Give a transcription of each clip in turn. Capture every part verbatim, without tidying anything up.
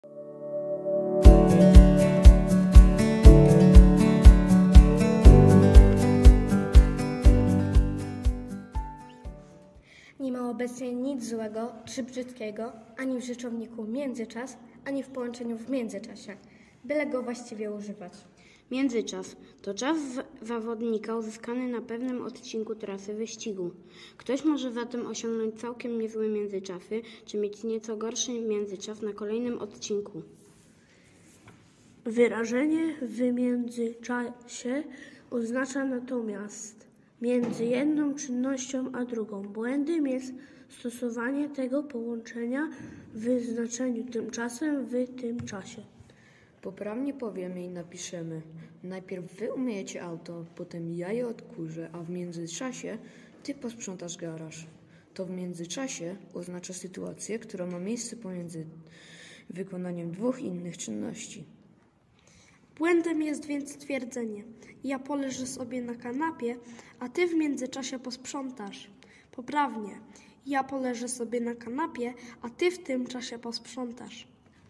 Nie ma obecnie nic złego czy brzydkiego ani w rzeczowniku międzyczas, ani w połączeniu w międzyczasie, byle go właściwie używać. Międzyczas to czas zawodnika uzyskany na pewnym odcinku trasy wyścigu. Ktoś może zatem osiągnąć całkiem niezłe międzyczasy, czy mieć nieco gorszy międzyczas na kolejnym odcinku. Wyrażenie w międzyczasie oznacza natomiast między jedną czynnością a drugą. Błędem jest stosowanie tego połączenia w znaczeniu tymczasem w tym czasie. Poprawnie powiemy i napiszemy: najpierw wy umyjecie auto, potem ja je odkurzę, a w międzyczasie ty posprzątasz garaż. To w międzyczasie oznacza sytuację, która ma miejsce pomiędzy wykonaniem dwóch innych czynności. Błędem jest więc twierdzenie: ja poleżę sobie na kanapie, a ty w międzyczasie posprzątasz. Poprawnie: ja poleżę sobie na kanapie, a ty w tym czasie posprzątasz.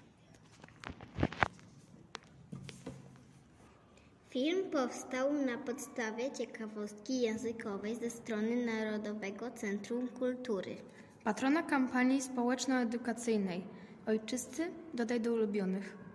Film powstał na podstawie ciekawostki językowej ze strony Narodowego Centrum Kultury. Patrona kampanii społeczno-edukacyjnej. Ojczysty dodaj do ulubionych.